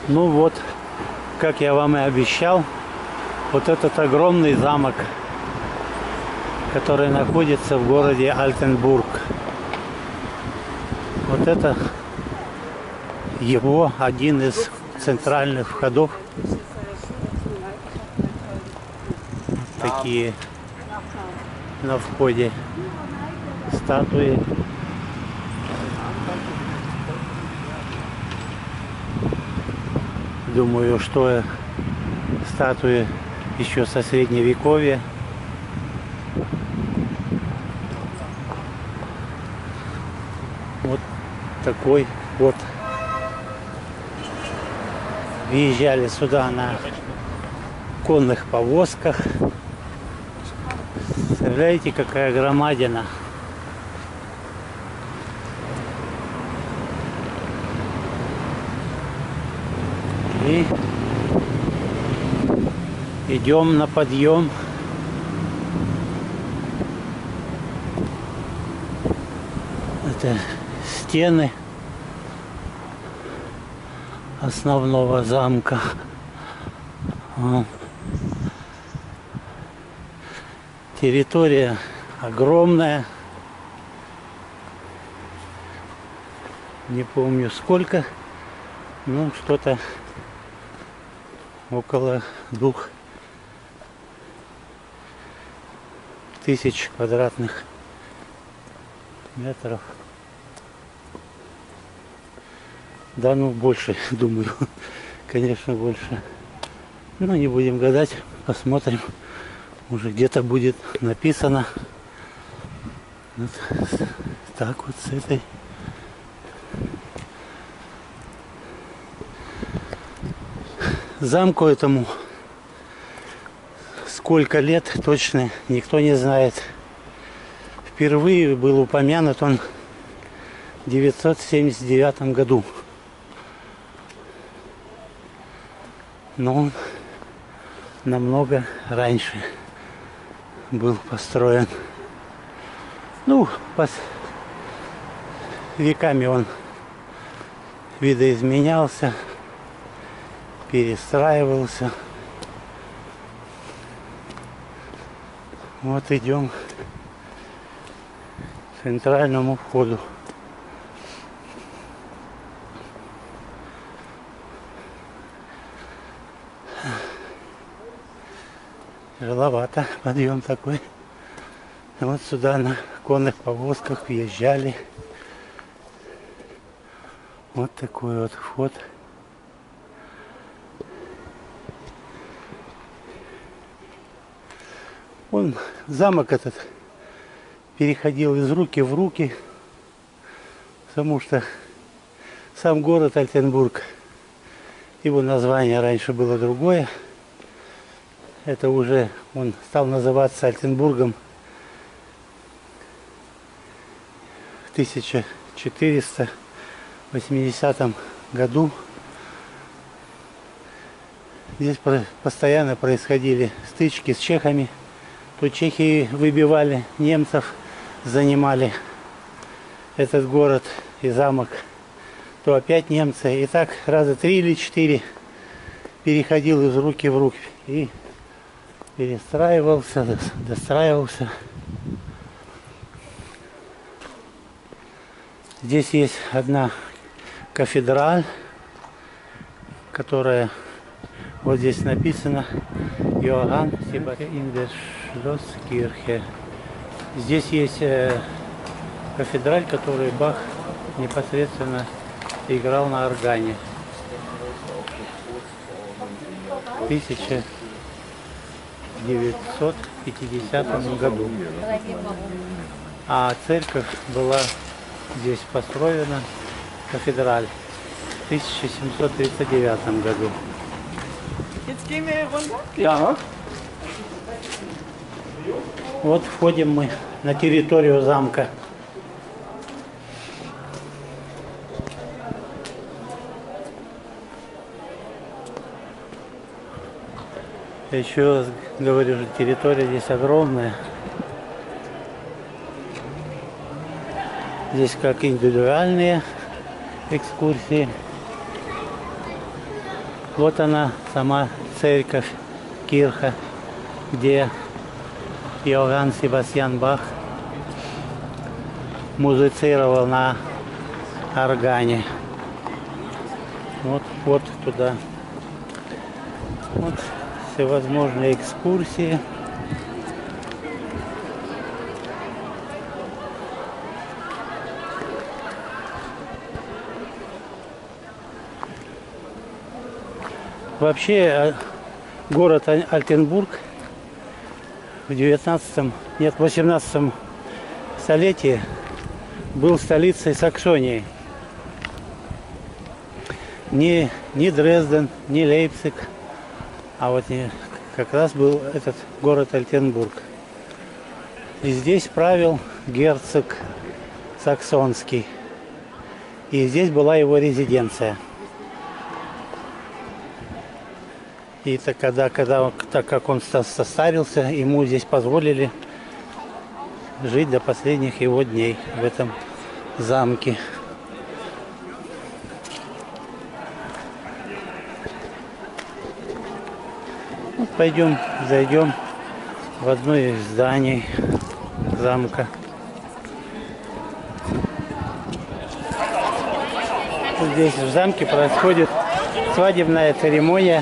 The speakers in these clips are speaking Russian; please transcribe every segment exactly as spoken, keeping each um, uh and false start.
Ну вот, как я вам и обещал, вот этот огромный замок, который находится в городе Альтенбург. Вот это его один из центральных входов. Такие на входе статуи. Думаю, что статуи еще со средневековья. Вот такой вот. Въезжали сюда на конных повозках. Представляете, какая громадина. И идем на подъем. Это стены основного замка. Территория огромная. Не помню сколько, но что-то около двух тысяч квадратных метров. Да, ну больше, думаю, конечно, больше. Но не будем гадать, посмотрим. Уже где-то будет написано. Вот так вот с этой. Замку этому сколько лет точно никто не знает. Впервые был упомянут он в девятьсот семьдесят девятом году. Но он намного раньше был построен. Ну, по веками он видоизменялся, перестраивался. Вот идем к центральному входу. Тяжеловато подъем такой. Вот сюда на конных повозках въезжали. Вот такой вот вход. Он, замок этот переходил из руки в руки, потому что сам город Альтенбург, его название раньше было другое. Это уже он стал называться Альтенбургом в тысяча четыреста восьмидесятом году. Здесь постоянно происходили стычки с чехами. То чехи выбивали немцев, занимали этот город и замок, то опять немцы. И так раза три или четыре переходил из руки в руки. И перестраивался, достраивался. Здесь есть одна кафедраль, которая вот здесь написано Иоганн in der Schlosskirche. Здесь есть э, кафедраль, которую Бах непосредственно играл на органе. В тысяча девятьсот пятидесятом году. А церковь была здесь построена, кафедраль, в тысяча семьсот тридцать девятом году. Да. Вот входим мы на территорию замка. Еще раз говорю, что территория здесь огромная. Здесь как индивидуальные экскурсии, Вот она, сама церковь Кирха, где Иоганн Себастьян Бах музицировал на органе. Вот, вот туда. Вот всевозможные экскурсии. Вообще город Альтенбург в девятнадцатом, нет, восемнадцатом столетии был столицей Саксонии. Не, не Дрезден, не Лейпциг, а вот не, как раз был этот город Альтенбург. И здесь правил герцог Саксонский. И здесь была его резиденция. И так, когда, когда, так как он состарился, ему здесь позволили жить до последних его дней в этом замке. Вот пойдем, зайдем в одно из зданий замка. Вот здесь в замке происходит свадебная церемония.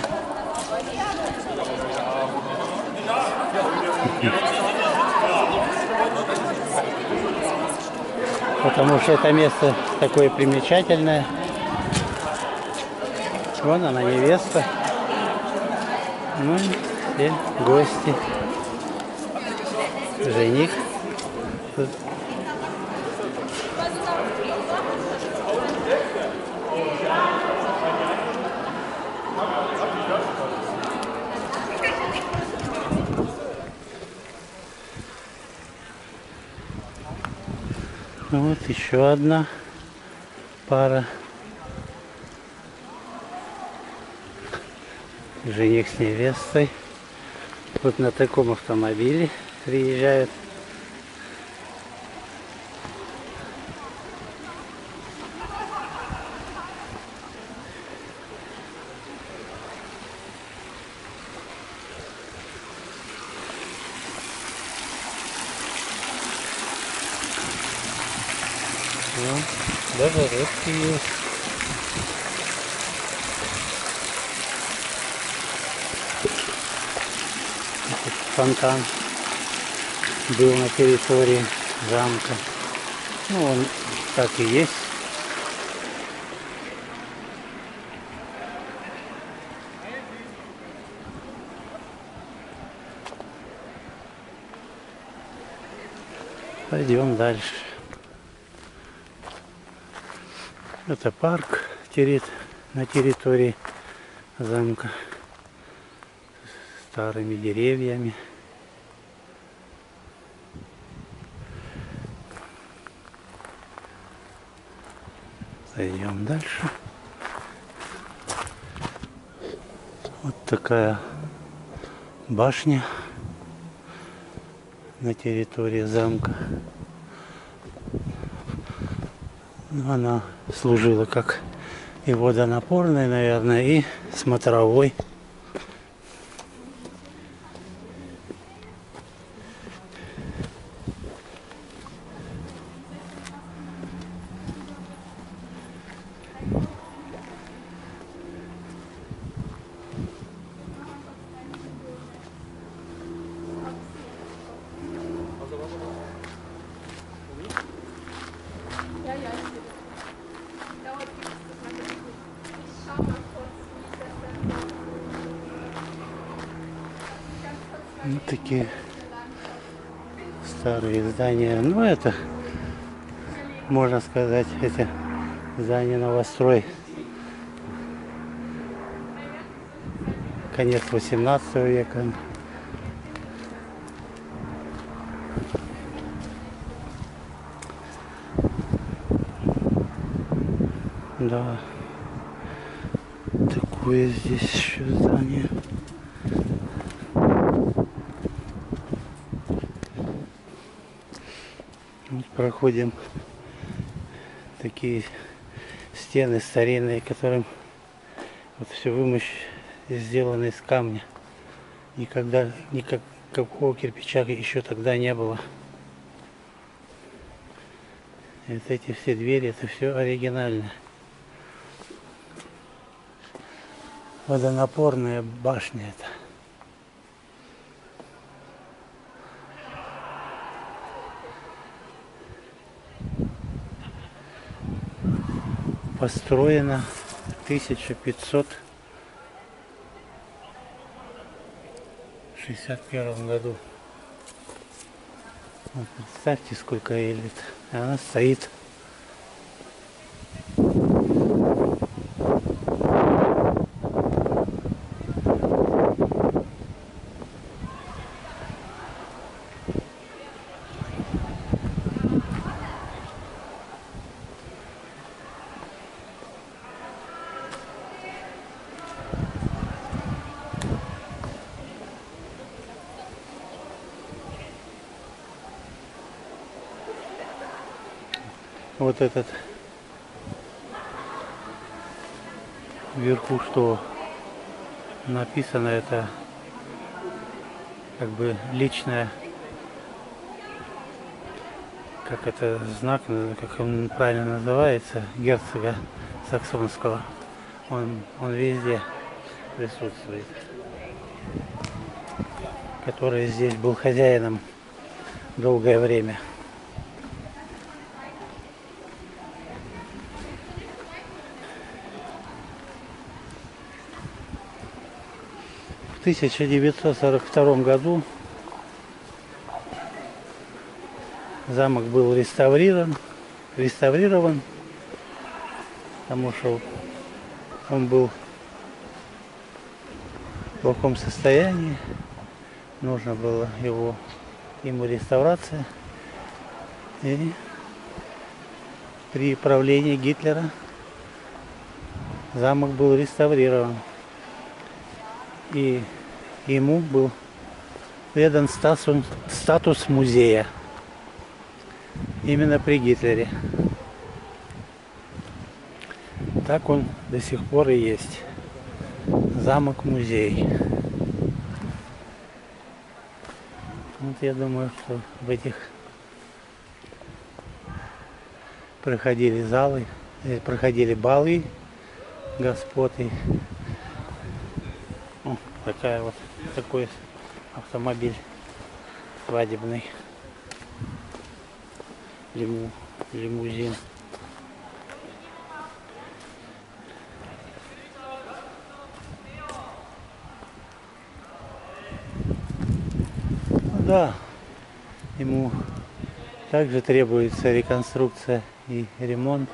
Потому что это место такое примечательное. Вон она, невеста. Ну, все гости. Жених. Тут. Вот еще одна пара. Жених с невестой. Вот на таком автомобиле приезжают. Вот, даже рыбки есть. Этот фонтан был на территории замка. Ну, он так и есть. Пойдем дальше. Это парк на территории замка с старыми деревьями. Пойдем дальше. Вот такая башня на территории замка. Она служила как и водонапорной, наверное, и смотровой. Вот такие старые здания. Ну, это, можно сказать, эти здания новострой. Конец восемнадцатого века. Да. Такое здесь еще здание. Вот проходим такие стены старинные, которым Вот все вымощ сделано из камня. Никогда никакого кирпича еще тогда не было. И вот эти все двери, это все оригинально. Водонапорная башня это. Построена в тысяча пятьсот шестьдесят первом году. Вот представьте, сколько ей лет. И она стоит. Вот этот вверху, что написано, это как бы личная, как это знак, как он правильно называется, герцога Саксонского. Он, он везде присутствует, который здесь был хозяином долгое время. В тысяча девятьсот сорок втором году замок был реставрирован, реставрирован, потому что он был в плохом состоянии, нужно было его, ему реставрация. И при правлении Гитлера замок был реставрирован. И ему был предан статус, статус музея именно при Гитлере. Так он до сих пор и есть. Замок-музей. Вот я думаю, что в этих проходили залы, проходили балы господ. И о, такая вот, такой автомобиль свадебный, лиму, лимузин. Ну, да, ему также требуется реконструкция и ремонт,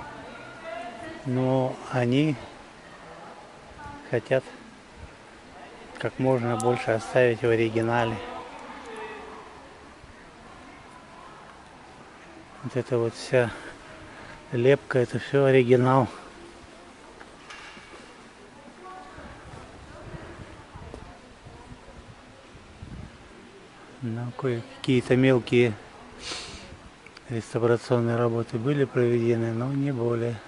но они хотят как можно больше оставить в оригинале. Вот это вот вся лепка, это все оригинал. Ну, какие-то мелкие реставрационные работы были проведены, но не более.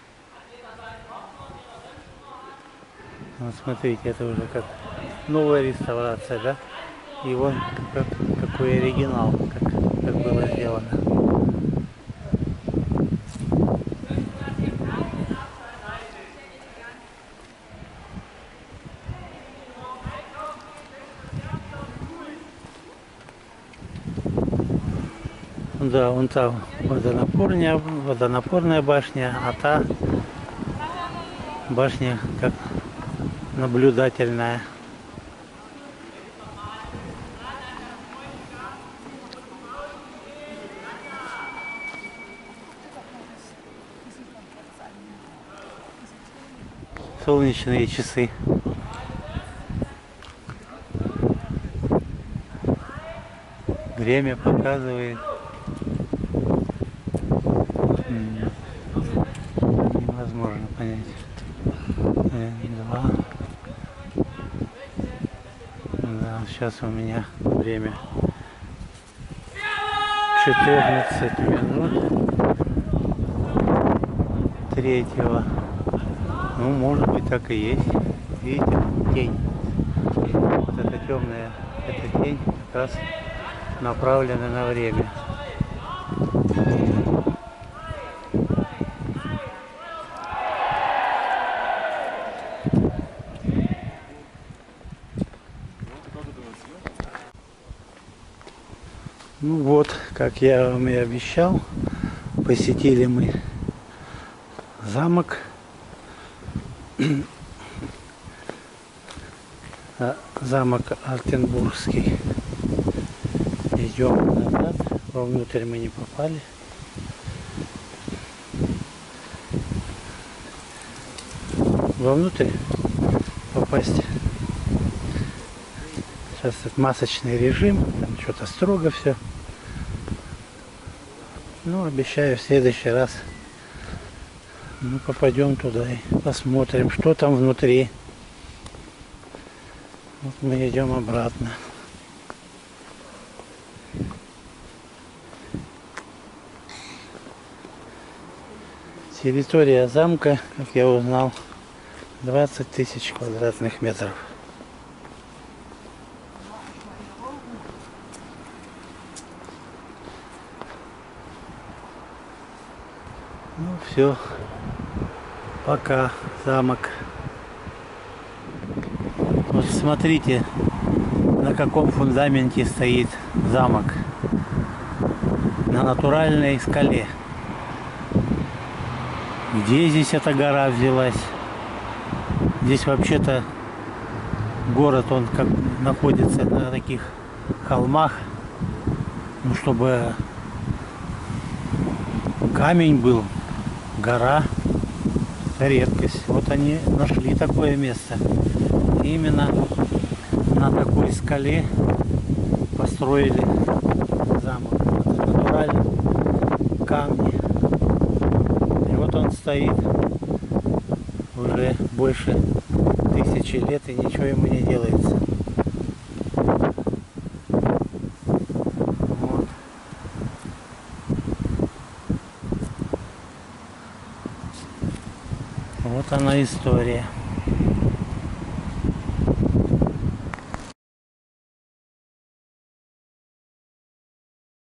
Вот смотрите, это уже как новая реставрация, да? И вон как, какой оригинал, как, как было сделано. Да, вон там водонапорная, водонапорная башня, а та башня как наблюдательная. Солнечные часы. Время показывает. Невозможно понять. Два. Да, сейчас у меня время четырнадцать минут третьего. Ну, может быть, так и есть. видите, тень. Вот эта темная, эта тень как раз направлена на время. Ну вот, как я вам и обещал, посетили мы замок. Замок Альтенбургский. Идем назад. Вовнутрь мы не попали. Вовнутрь попасть. Сейчас это масочный режим. Там что-то строго все. Ну, обещаю в следующий раз мы попадем туда и посмотрим, что там внутри. Вот мы идем обратно. Территория замка, как я узнал, двадцать тысяч квадратных метров. Ну все, пока, замок. Вот смотрите, на каком фундаменте стоит замок. На натуральной скале. Где здесь эта гора взялась? Здесь вообще-то город, он как находится на таких холмах. Ну, чтобы камень был, гора, это редкость. Вот они нашли такое место. Именно на такой скале построили замок. Вот натуральный камни. И вот он стоит уже больше тысячи лет, и ничего ему не делается. Вот. Вот она история.